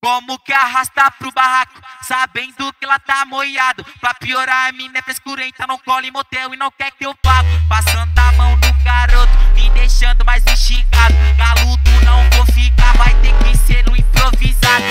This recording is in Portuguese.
Como que arrasta pro barraco, sabendo que ela tá moiado. Pra piorar, a mina é frescurenta, não cola em motel e não quer que eu pago. Passando a mão no garoto, me deixando mais instigado. Galudo não vou ficar, vai ter que ser no improvisado.